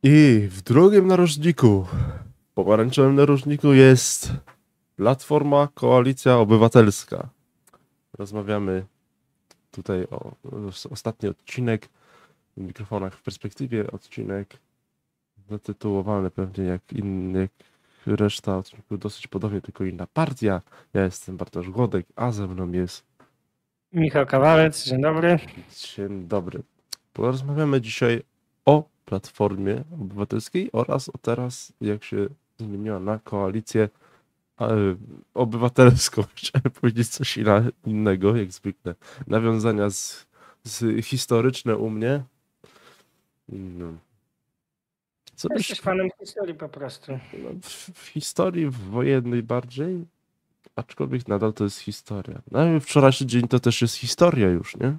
I w drugim narożniku, pomarańczowym narożniku jest Platforma Koalicja Obywatelska. Rozmawiamy tutaj o ostatni odcinek w mikrofonach w perspektywie, odcinek zatytułowany pewnie jak reszta odcinków, dosyć podobnie, tylko inna partia. Ja jestem Bartosz Głodek, a ze mną jest Michał Kawalec, dzień dobry. Dzień dobry. Porozmawiamy dzisiaj o Platformie Obywatelskiej oraz o teraz, jak się zmieniła na Koalicję Obywatelską. Chciałem powiedzieć coś innego, jak zwykle. Nawiązania historyczne u mnie. No. Jesteś fanem historii po prostu. No, w historii wojennej bardziej, aczkolwiek nadal to jest historia. No, wczorajszy dzień to też jest historia już, nie?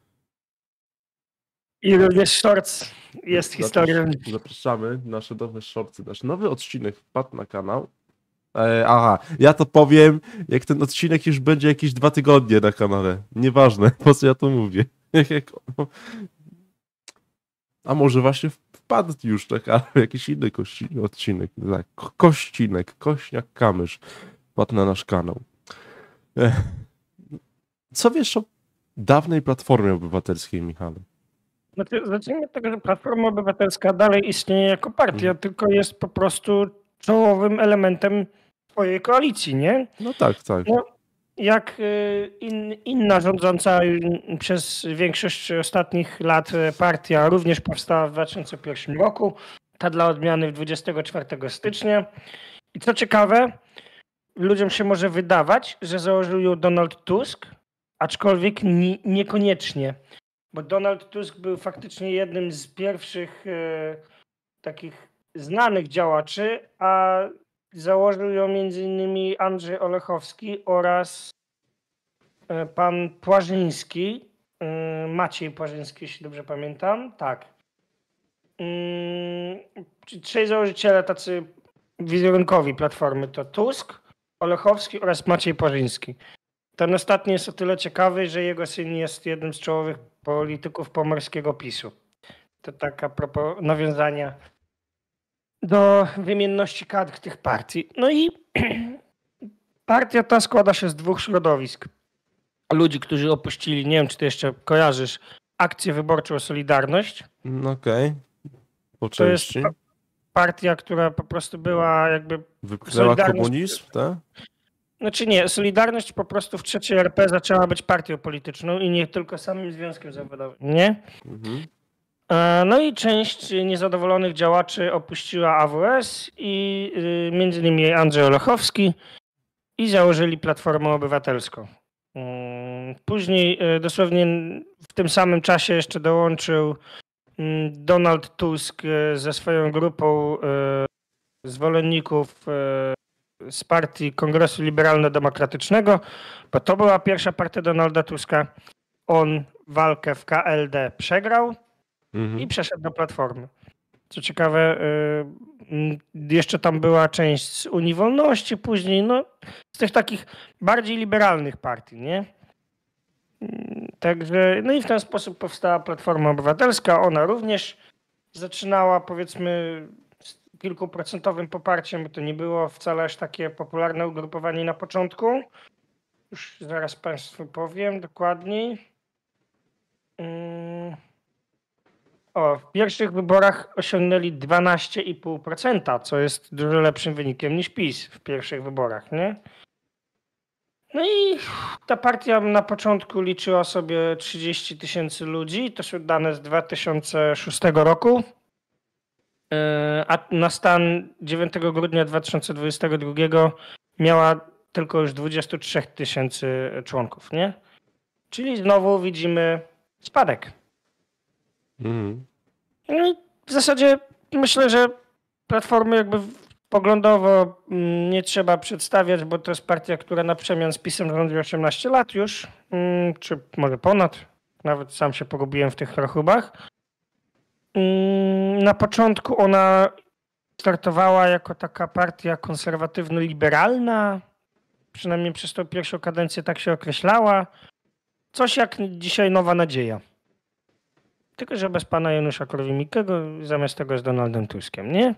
I również shorts jest historią. Zapraszamy, nasze nowe shortsy, nasz nowy odcinek wpadł na kanał. Aha, ja to powiem, jak ten odcinek już będzie jakieś 2 tygodnie na kanale. Nieważne, po co ja to mówię. A może właśnie wpadł już na kanał jakiś inny odcinek. Tak, Kościnek, Kośniak-Kamysz wpadł na nasz kanał. Co wiesz o dawnej Platformie Obywatelskiej, Michale? Znaczy, zacznijmy od tego, że Platforma Obywatelska dalej istnieje jako partia, tylko jest po prostu czołowym elementem twojej koalicji, nie? No tak. No, jak inna rządząca przez większość ostatnich lat partia również powstała w 2001 roku, ta dla odmiany 24 stycznia. I co ciekawe, ludziom się może wydawać, że założył ją Donald Tusk, aczkolwiek niekoniecznie. Bo Donald Tusk był faktycznie jednym z pierwszych takich znanych działaczy, a założył ją m.in. Andrzej Olechowski oraz pan Płażyński, Maciej Płażyński, jeśli dobrze pamiętam. Tak. Trzej założyciele tacy wizerunkowi Platformy to Tusk, Olechowski oraz Maciej Płażyński. Ten ostatni jest o tyle ciekawy, że jego syn jest jednym z czołowych polityków pomorskiego PiS-u. To tak a propos nawiązania do wymienności kadr tych partii. No i partia ta składa się z 2 środowisk. Ludzi, którzy opuścili, nie wiem czy ty jeszcze kojarzysz, akcję wyborczą Solidarność. Okej. Po części. To jest partia, która po prostu była jakby... Wypchnęła komunizm, tak? Znaczy nie, Solidarność po prostu w III RP zaczęła być partią polityczną i nie tylko samym związkiem zawodowym, nie? Mhm. No i część niezadowolonych działaczy opuściła AWS i między innymi Andrzej Olechowski i założyli Platformę Obywatelską. Później dosłownie w tym samym czasie jeszcze dołączył Donald Tusk ze swoją grupą zwolenników z partii Kongresu Liberalno-Demokratycznego, bo to była pierwsza partia Donalda Tuska. On walkę w KLD przegrał i przeszedł do Platformy. Co ciekawe, jeszcze tam była część z Unii Wolności później, no z tych takich bardziej liberalnych partii, nie? Także, no i w ten sposób powstała Platforma Obywatelska. Ona również zaczynała, powiedzmy, z kilkuprocentowym poparciem, bo to nie było wcale aż takie popularne ugrupowanie na początku. Już zaraz Państwu powiem dokładniej. W pierwszych wyborach osiągnęli 12,5%, co jest dużo lepszym wynikiem niż PiS w pierwszych wyborach, nie? No i ta partia na początku liczyła sobie 30 000 ludzi, to są dane z 2006 roku, a na stan 9 grudnia 2022 miała tylko już 23 000 członków, nie? Czyli znowu widzimy spadek. No i w zasadzie myślę, że Platformy jakby poglądowo nie trzeba przedstawiać, bo to jest partia, która na przemian z PiS-em rządzi 18 lat już, czy może ponad. Nawet sam się pogubiłem w tych rachubach. Na początku ona startowała jako taka partia konserwatywno-liberalna. Przynajmniej przez tą pierwszą kadencję tak się określała. Coś jak dzisiaj Nowa Nadzieja. tylko że bez pana Janusza Korwin-Mikkego, zamiast tego z Donaldem Tuskiem, nie?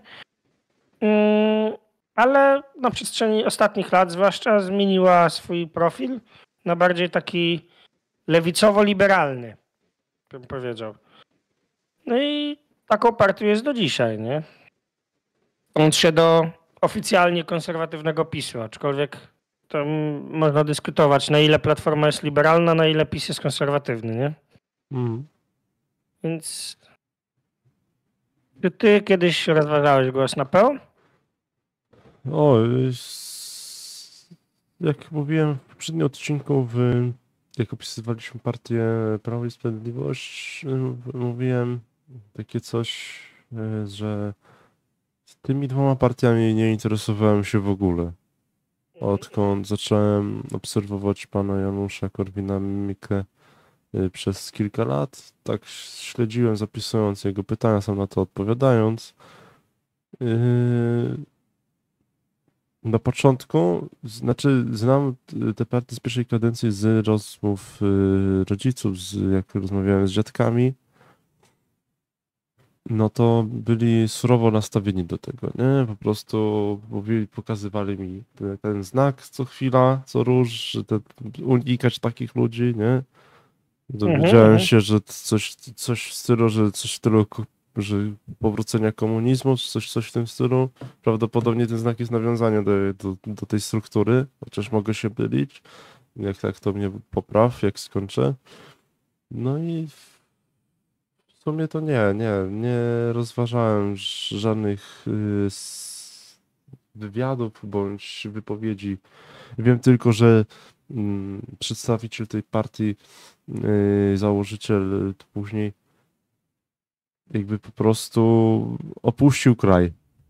Ale na przestrzeni ostatnich lat zwłaszcza zmieniła swój profil na bardziej taki lewicowo-liberalny, bym powiedział. No i taką partią jest do dzisiaj, nie? Łączy się do oficjalnie konserwatywnego PiS-u, aczkolwiek to można dyskutować, na ile Platforma jest liberalna, na ile PiS jest konserwatywny, nie? Więc czy ty kiedyś rozważałeś głos na PO? Jak mówiłem w poprzednim odcinku, jak opisywaliśmy partię Prawo i Sprawiedliwość, mówiłem takie coś, że z tymi dwoma partiami nie interesowałem się w ogóle. Odkąd zacząłem obserwować pana Janusza Korwina-Mikke przez kilka lat, tak śledziłem, zapisując jego pytania, sam na to odpowiadając. Na początku, znaczy znam te partie z pierwszej kadencji z rozmów rodziców, jak rozmawiałem z dziadkami, no to byli surowo nastawieni do tego, nie? Po prostu pokazywali mi ten znak co chwila, co róż, że unikać takich ludzi, nie? Dowiedziałem się, że coś w stylu, że powrócenia komunizmu, czy coś w tym stylu. Prawdopodobnie ten znak jest nawiązaniem do tej struktury, chociaż mogę się mylić. Jak tak, to mnie popraw, jak skończę. No i w sumie to nie rozważałem żadnych wywiadów bądź wypowiedzi. Wiem tylko, że przedstawiciel tej partii, założyciel później jakby po prostu opuścił kraj,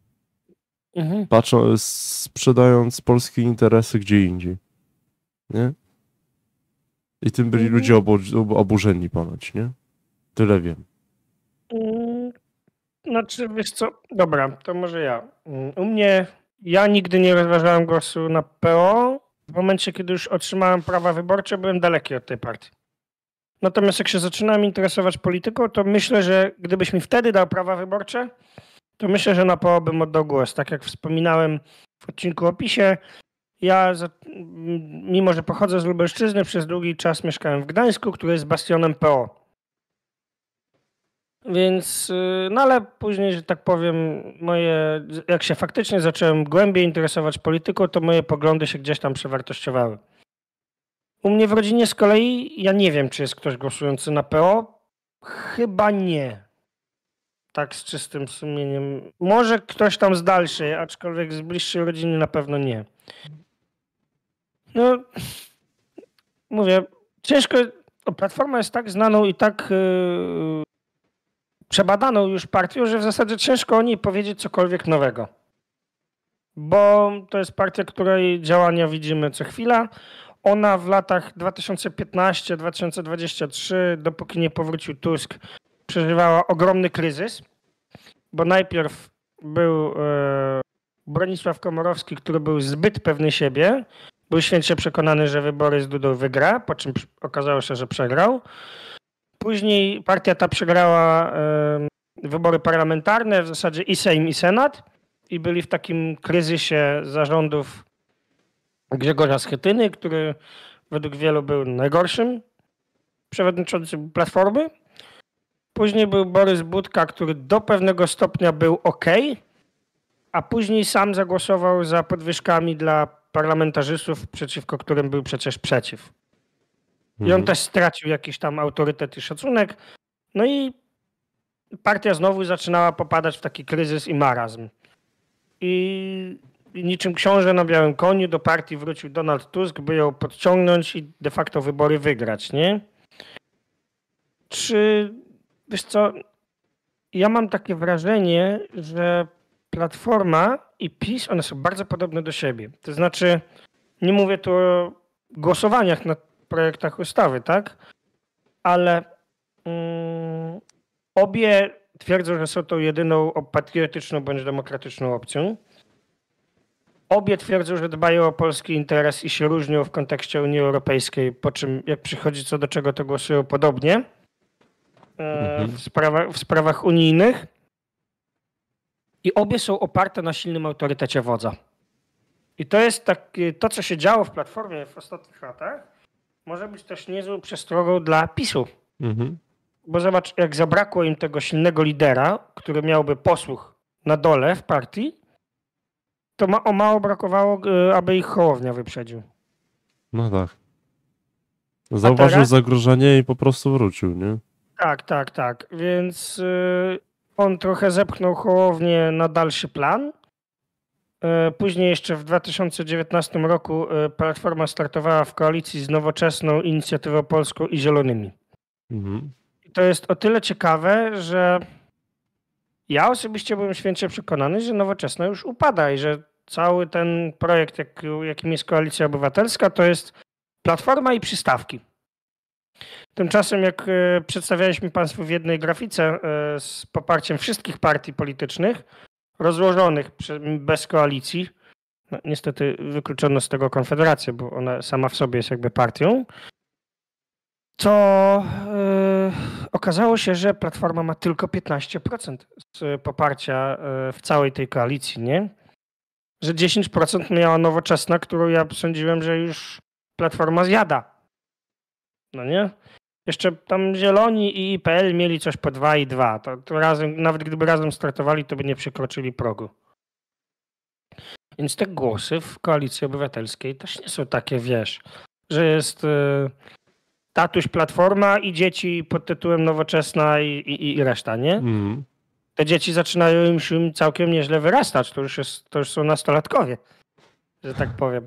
sprzedając polskie interesy gdzie indziej, nie? I tym byli ludzie oburzeni ponoć, nie? Tyle wiem. Znaczy, wiesz co, dobra, to może ja. U mnie, ja nigdy nie rozważałem głosu na PO. W momencie, kiedy już otrzymałem prawa wyborcze, byłem daleki od tej partii. Natomiast jak się zaczynałem interesować polityką, to myślę, że gdybyś mi wtedy dał prawa wyborcze, to myślę, że na PO bym oddał głos. Tak jak wspominałem w odcinku o PiS-ie, ja, mimo że pochodzę z Lubelszczyzny, przez długi czas mieszkałem w Gdańsku, który jest bastionem PO. Więc, no ale później, że tak powiem, jak się faktycznie zacząłem głębiej interesować polityką, to moje poglądy się gdzieś tam przewartościowały. U mnie w rodzinie z kolei, ja nie wiem, czy jest ktoś głosujący na PO. Chyba nie. Tak z czystym sumieniem. Może ktoś tam z dalszej, aczkolwiek z bliższej rodziny na pewno nie. No, mówię, ciężko, Platforma jest tak znaną i tak przebadaną już partią, że w zasadzie ciężko o niej powiedzieć cokolwiek nowego. Bo to jest partia, której działania widzimy co chwila. Ona w latach 2015-2023, dopóki nie powrócił Tusk, przeżywała ogromny kryzys, bo najpierw był Bronisław Komorowski, który był zbyt pewny siebie, był święcie przekonany, że wybory z Dudą wygra, po czym okazało się, że przegrał. Później partia ta przegrała wybory parlamentarne, w zasadzie i Sejm, i Senat, i byli w takim kryzysie zarządów Grzegorza Schetyny, który według wielu był najgorszym przewodniczącym Platformy. Później był Borys Budka, który do pewnego stopnia był ok, a później sam zagłosował za podwyżkami dla parlamentarzystów, przeciwko którym był przecież przeciw. I on też stracił jakiś tam autorytet i szacunek. No i partia znowu zaczynała popadać w taki kryzys i marazm. I niczym książę na białym koniu do partii wrócił Donald Tusk, by ją podciągnąć i de facto wybory wygrać, nie? Czy, wiesz co, ja mam takie wrażenie, że Platforma i PiS, one są bardzo podobne do siebie. To znaczy, nie mówię tu o głosowaniach nad projektach ustawy, tak? Ale obie twierdzą, że są tą jedyną patriotyczną bądź demokratyczną opcją. Obie twierdzą, że dbają o polski interes i się różnią w kontekście Unii Europejskiej, po czym jak przychodzi co do czego, to głosują podobnie. w sprawach unijnych i obie są oparte na silnym autorytecie wodza. I to jest to, co się działo w Platformie w ostatnich latach, może być też niezłą przestrogą dla PiS-u. Bo zobacz, jak zabrakło im tego silnego lidera, który miałby posłuch na dole w partii, to mało brakowało, aby ich Hołownia wyprzedził. No tak. Zauważył zagrożenie i po prostu wrócił, nie? Tak. Więc on trochę zepchnął Hołownię na dalszy plan. Później jeszcze w 2019 roku Platforma startowała w koalicji z Nowoczesną, Inicjatywą Polską i Zielonymi. I to jest o tyle ciekawe, że ja osobiście byłem święcie przekonany, że Nowoczesna już upada i że cały ten projekt, jakim jest Koalicja Obywatelska, to jest Platforma i przystawki. Tymczasem, jak przedstawialiśmy Państwu w jednej grafice z poparciem wszystkich partii politycznych, rozłożonych bez koalicji, no, niestety wykluczono z tego Konfederację, bo ona sama w sobie jest jakby partią, to okazało się, że Platforma ma tylko 15% poparcia w całej tej koalicji, nie? Że 10% miała Nowoczesna, którą ja sądziłem, że już Platforma zjada. No nie? Jeszcze tam Zieloni i IPL mieli coś po 2 i 2. To razem, nawet gdyby razem startowali, to by nie przekroczyli progu. Więc te głosy w Koalicji Obywatelskiej też nie są takie, wiesz, że jest tatuś Platforma i dzieci pod tytułem Nowoczesna i reszta, nie? Te dzieci zaczynają im całkiem nieźle wyrastać. To już są nastolatkowie, że tak powiem.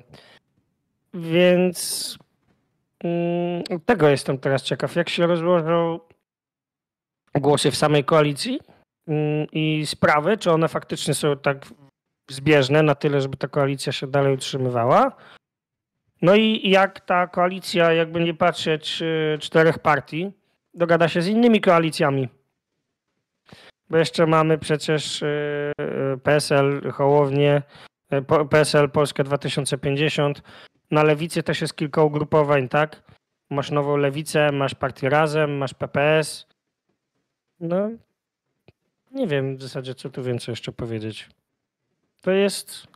Więc tego jestem teraz ciekaw, jak się rozłożą głosy w samej koalicji i sprawy, czy one faktycznie są tak zbieżne na tyle, żeby ta koalicja się dalej utrzymywała. No i jak ta koalicja, jakby nie patrzeć, 4 partii, dogada się z innymi koalicjami. Bo jeszcze mamy przecież PSL, Hołownię, PSL Polskę 2050. Na lewicy też jest kilka ugrupowań, tak? Masz Nową Lewicę, masz Partię Razem, masz PPS. No, nie wiem w zasadzie, co tu więcej jeszcze powiedzieć. To jest...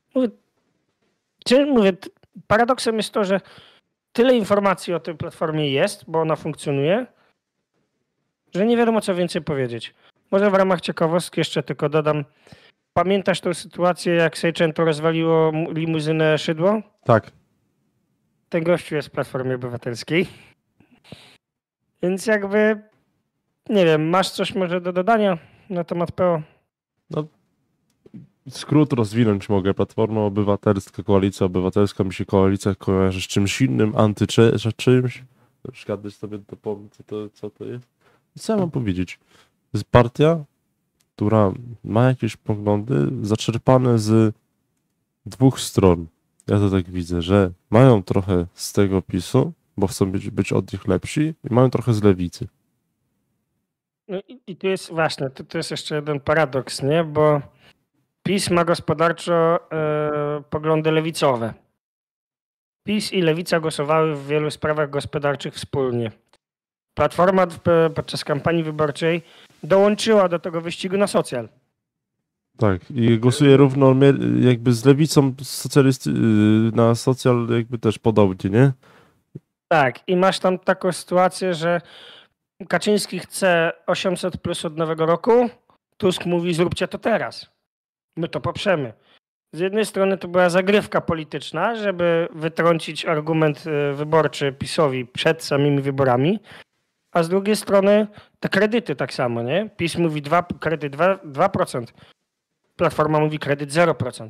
Mówię, paradoksem jest to, że tyle informacji o tej platformie jest, bo ona funkcjonuje, że nie wiadomo, co więcej powiedzieć. Może w ramach ciekawostki jeszcze tylko dodam. Pamiętasz tą sytuację, jak Seicento rozwaliło limuzynę Szydło? Tak. Ten gościu jest w Platformie Obywatelskiej. Więc jakby, nie wiem, masz coś może do dodania na temat PO? No, skrót rozwinąć mogę. Platforma Obywatelska, Koalicja Obywatelska, mi się koalicja kojarzy z czymś innym, czymś. Kiedyś sobie dopowiem, co to jest. I co ja mam powiedzieć? To jest partia, która ma jakieś poglądy zaczerpane z 2 stron. Ja to tak widzę, że mają trochę z tego PiS-u, bo chcą być od nich lepsi i mają trochę z lewicy. No i tu jest właśnie, to jest jeszcze jeden paradoks, nie? Bo PiS ma gospodarczo poglądy lewicowe. PiS i lewica głosowały w wielu sprawach gospodarczych wspólnie. Platforma podczas kampanii wyborczej dołączyła do tego wyścigu na socjal. Tak, i głosuje równo jakby z lewicą na socjal jakby też podobnie, nie? Tak, i masz tam taką sytuację, że Kaczyński chce 800 plus od nowego roku, Tusk mówi zróbcie to teraz. My to poprzemy. Z jednej strony to była zagrywka polityczna, żeby wytrącić argument wyborczy PiS-owi przed samymi wyborami, a z drugiej strony te kredyty tak samo, nie? PiS mówi kredyt 2%, Platforma mówi kredyt 0%.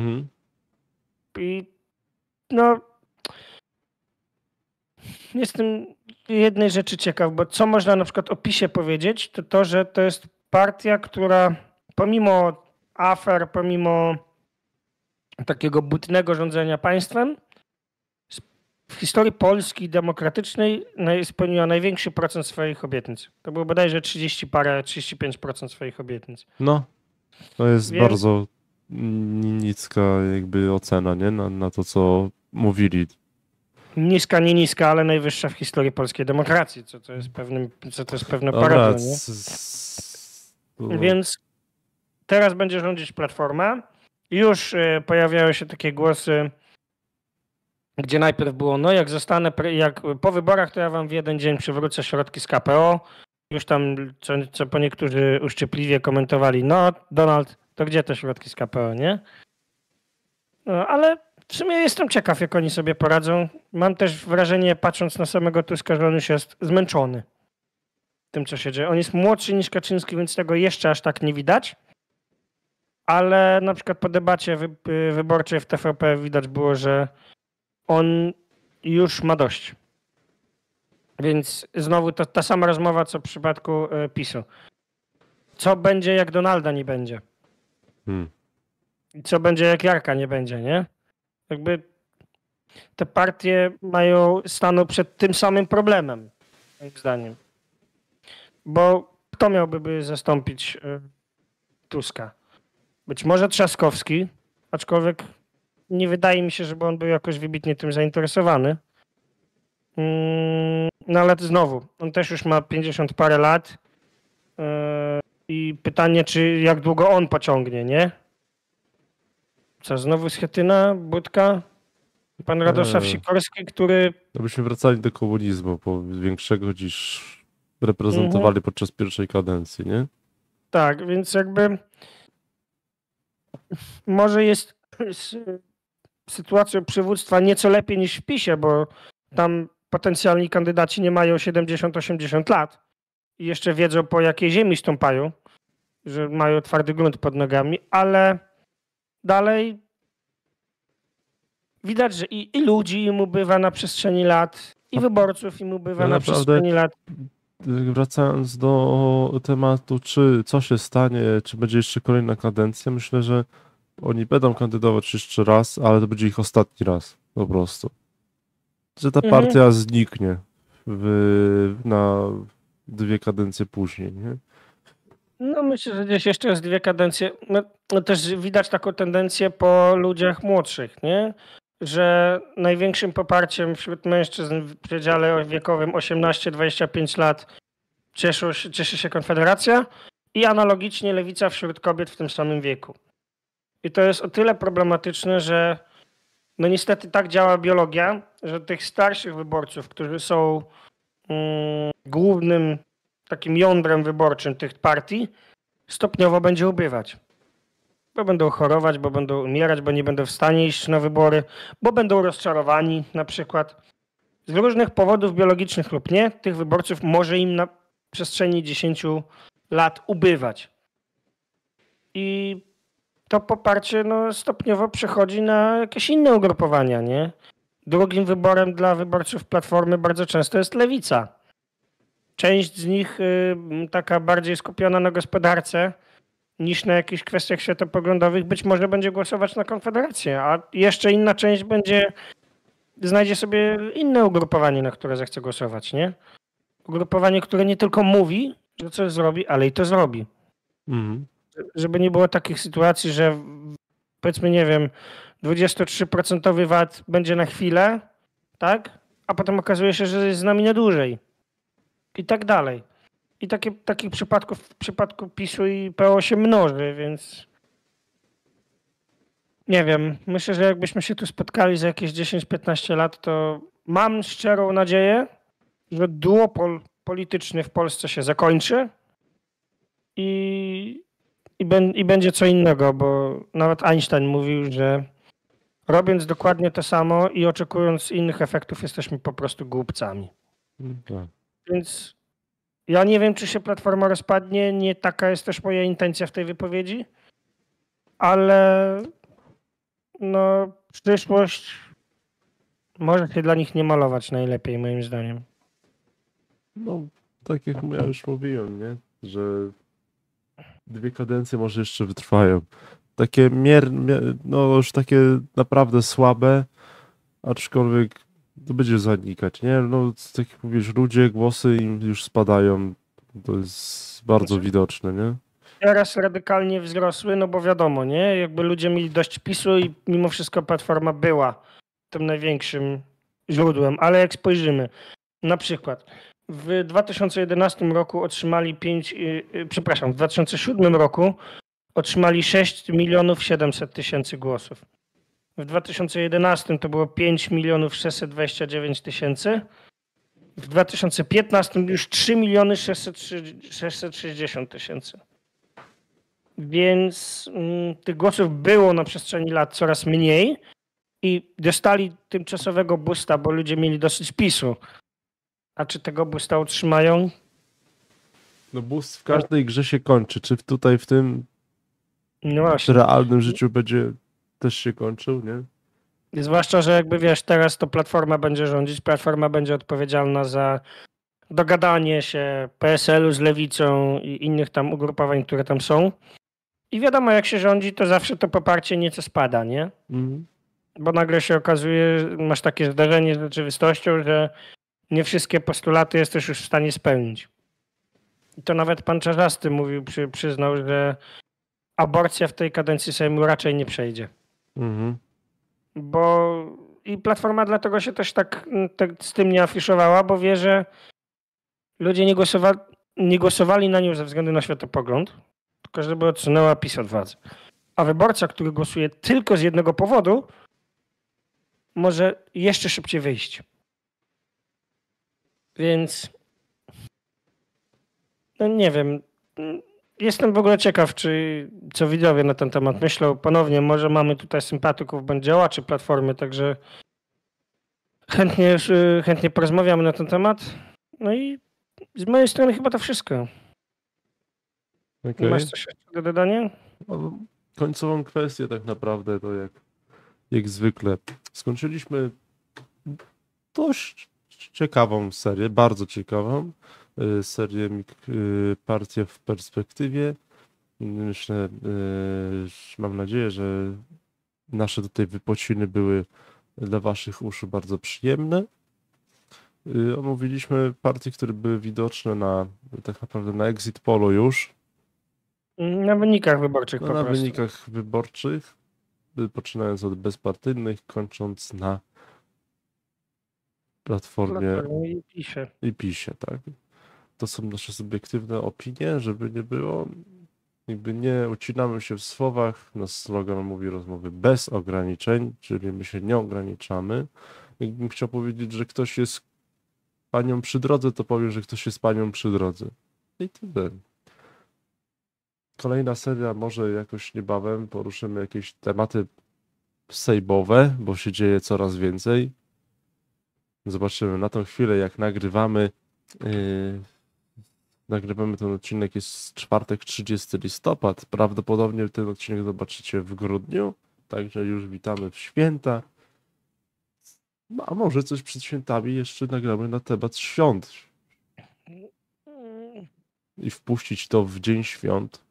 I no jestem jednej rzeczy ciekaw, bo co można na przykład o PiS-ie powiedzieć, to że to jest partia, która pomimo afer, pomimo takiego butnego rządzenia państwem, w historii Polski demokratycznej spełniła największy procent swoich obietnic. To było bodajże 35% swoich obietnic. No, to jest bardzo niska jakby ocena, nie? Na to, co mówili. niska, nie niska, ale najwyższa w historii polskiej demokracji, co to jest pewne Dobra, parodium, nie? Więc teraz będzie rządzić Platforma. Już pojawiają się takie głosy, gdzie najpierw było, no jak po wyborach, to ja wam w jeden dzień przywrócę środki z KPO. Już tam, co po niektórzy uszczypliwie komentowali, no Donald, to gdzie te środki z KPO, nie? No, ale w sumie jestem ciekaw, jak oni sobie poradzą. Mam też wrażenie, patrząc na samego Tuska, że on już jest zmęczony tym, co się dzieje. On jest młodszy niż Kaczyński, więc tego jeszcze aż tak nie widać. Ale na przykład po debacie wyborczej w TVP widać było, że on już ma dość. Więc znowu to ta sama rozmowa, co w przypadku PiS-u. Co będzie, jak Donalda nie będzie? I co będzie, jak Jarka nie będzie, nie? Jakby te partie staną przed tym samym problemem, moim zdaniem. Bo kto miałby zastąpić Tuska? Być może Trzaskowski, aczkolwiek nie wydaje mi się, żeby on był jakoś wybitnie tym zainteresowany. No ale znowu, on też już ma 50 parę lat i pytanie, czy jak długo on pociągnie, nie? Co, znowu Schetyna, Budka, pan Radosław Sikorski, który... To byśmy wracali do komunizmu, bo większego niż reprezentowali podczas pierwszej kadencji, nie? Tak, więc jakby może jest sytuacją przywództwa nieco lepiej niż w PiS-ie, bo tam potencjalni kandydaci nie mają 70-80 lat i jeszcze wiedzą, po jakiej ziemi stąpają, że mają twardy grunt pod nogami, ale dalej widać, że i ludzi im ubywa na przestrzeni lat, i wyborców im ubywa na przestrzeni lat. Wracając do tematu, co się stanie, czy będzie jeszcze kolejna kadencja, myślę, że oni będą kandydować jeszcze raz, ale to będzie ich ostatni raz po prostu. Że ta partia zniknie na 2 kadencje później, nie? No myślę, że gdzieś jeszcze jest 2 kadencje. No też widać taką tendencję po ludziach młodszych, nie? Że największym poparciem wśród mężczyzn w przedziale wiekowym 18-25 lat cieszy się Konfederacja i analogicznie Lewica wśród kobiet w tym samym wieku. I to jest o tyle problematyczne, że no niestety tak działa biologia, że tych starszych wyborców, którzy są głównym takim jądrem wyborczym tych partii, stopniowo będzie ubywać. Bo będą chorować, bo będą umierać, bo nie będą w stanie iść na wybory, bo będą rozczarowani na przykład. Z różnych powodów biologicznych lub nie, tych wyborców może im na przestrzeni 10 lat ubywać. I to poparcie stopniowo przechodzi na jakieś inne ugrupowania, nie? Drugim wyborem dla wyborców Platformy bardzo często jest Lewica. Część z nich taka bardziej skupiona na gospodarce niż na jakichś kwestiach światopoglądowych być może będzie głosować na Konfederację, a jeszcze inna część znajdzie sobie inne ugrupowanie, na które zechce głosować, nie? Ugrupowanie, które nie tylko mówi, że coś zrobi, ale i to zrobi. Żeby nie było takich sytuacji, że powiedzmy, nie wiem, 23% VAT będzie na chwilę, tak? A potem okazuje się, że jest z nami na dłużej. I tak dalej. I takich przypadków w przypadku PiS-u i PO się mnoży, więc nie wiem. Myślę, że jakbyśmy się tu spotkali za jakieś 10-15 lat, to mam szczerą nadzieję, że duopol polityczny w Polsce się zakończy i będzie co innego, bo nawet Einstein mówił, że robiąc dokładnie to samo i oczekując innych efektów, jesteśmy po prostu głupcami. Tak. Więc ja nie wiem, czy się Platforma rozpadnie, nie taka jest też moja intencja w tej wypowiedzi, ale przyszłość może się dla nich nie malować najlepiej, moim zdaniem. No, tak jak ja już mówiłem, nie? Że 2 kadencje może jeszcze wytrwają. Takie już takie naprawdę słabe, aczkolwiek to będzie zanikać, nie? No, tak jak mówisz, ludzie, głosy im już spadają. To jest bardzo widoczne, nie? Teraz radykalnie wzrosły, no bo wiadomo, nie? Jakby ludzie mieli dość PiS-u i mimo wszystko Platforma była tym największym źródłem, ale jak spojrzymy, na przykład w 2011 roku otrzymali w 2007 roku otrzymali 6 700 000 głosów. W 2011 to było 5 629 000. W 2015 już 3 660 000. Więc tych głosów było na przestrzeni lat coraz mniej i dostali tymczasowego boosta, bo ludzie mieli dosyć PiS-u. A czy tego boosta utrzymają? No boost w każdej grze się kończy. Czy tutaj w tym No właśnie. realnym życiu będzie też się kończył, nie? Zwłaszcza, że jakby wiesz, teraz to Platforma będzie rządzić, Platforma będzie odpowiedzialna za dogadanie się PSL-u z Lewicą i innych tam ugrupowań, które tam są. I wiadomo, jak się rządzi, to zawsze to poparcie nieco spada, nie? Mhm. Bo nagle się okazuje, masz takie zdarzenie z rzeczywistością, że nie wszystkie postulaty jesteś już w stanie spełnić. I to nawet pan Czarzasty mówił, przyznał, że aborcja w tej kadencji Sejmu raczej nie przejdzie. Mhm. Bo i Platforma dlatego się też tak z tym nie afiszowała, bo wie, że ludzie nie głosowali na nią ze względu na światopogląd, tylko żeby odsunęła PiS od władzy. A wyborca, który głosuje tylko z jednego powodu, może jeszcze szybciej wyjść. Więc no nie wiem. Jestem w ogóle ciekaw, co widzowie na ten temat myślą. Ponownie, może mamy tutaj sympatyków bądź działaczy Platformy, także chętnie porozmawiamy na ten temat. No i z mojej strony chyba to wszystko. Okay. Masz coś jeszcze do dodania? No, końcową kwestię tak naprawdę to jak zwykle. Skończyliśmy dość ciekawą serię, bardzo ciekawą serię Partia w perspektywie. Myślę, mam nadzieję, że nasze tutaj wypociny były dla waszych uszu bardzo przyjemne. Omówiliśmy partie, które były widoczne tak naprawdę na exit polu już. Na wynikach wyborczych po Na prostu. wynikach wyborczych, poczynając od bezpartyjnych, kończąc na Platformie i PiSie, tak. To są nasze subiektywne opinie, żeby nie było. Jakby nie ucinamy się w słowach. Nasz slogan mówi rozmowy bez ograniczeń, czyli my się nie ograniczamy. Jakbym chciał powiedzieć, że ktoś jest panią przy drodze, to powiem, że ktoś jest panią przy drodze. I tyle. Kolejna seria, może jakoś niebawem poruszymy jakieś tematy sejbowe, bo się dzieje coraz więcej. Zobaczymy na tą chwilę, jak nagrywamy. Nagrywamy ten odcinek, jest czwartek, 30 listopad. Prawdopodobnie ten odcinek zobaczycie w grudniu, także już witamy w święta. No, a może coś przed świętami jeszcze nagramy na temat świąt. I wpuścić to w dzień świąt.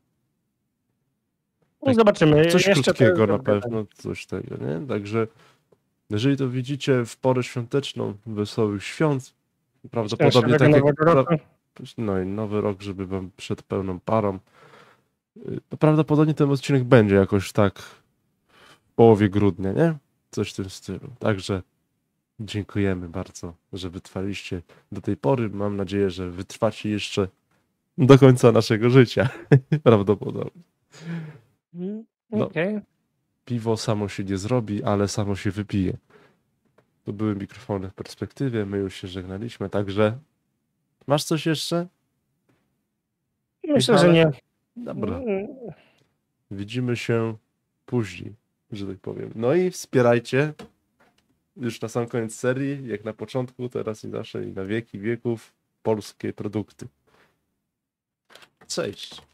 No zobaczymy. Coś jeszcze krótkiego na pewno, coś tego, nie? Także jeżeli to widzicie w porę świąteczną, wesołych świąt, prawdopodobnie tak jak... No i nowy rok, żeby wam przed pełną parą. No prawdopodobnie ten odcinek będzie jakoś tak w połowie grudnia, nie? Coś w tym stylu. Także dziękujemy bardzo, że wytrwaliście do tej pory. Mam nadzieję, że wytrwacie jeszcze do końca naszego życia. Prawdopodobnie. No, okay. Piwo samo się nie zrobi, ale samo się wypije. To były mikrofony w perspektywie, my już się żegnaliśmy, także masz coś jeszcze? Myślę, że nie. Dobra. Widzimy się później, że tak powiem. No i wspierajcie już na sam koniec serii, jak na początku, teraz i zawsze i na wieki wieków, polskie produkty. Cześć.